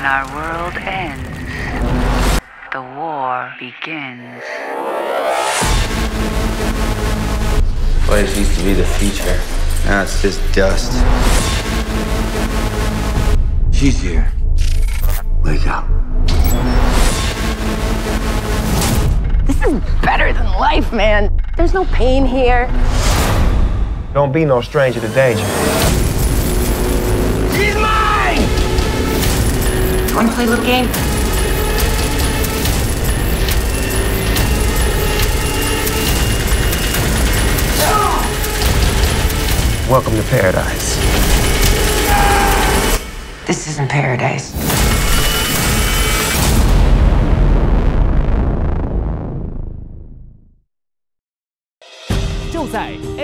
our world ends, the war begins. Place used to be the future. Now it's just dust. She's here. Wake up. This is better than life, man. There's no pain here. Don't be no stranger to danger. She's mine! You wanna play a little game? Welcome to paradise. This isn't paradise. 就在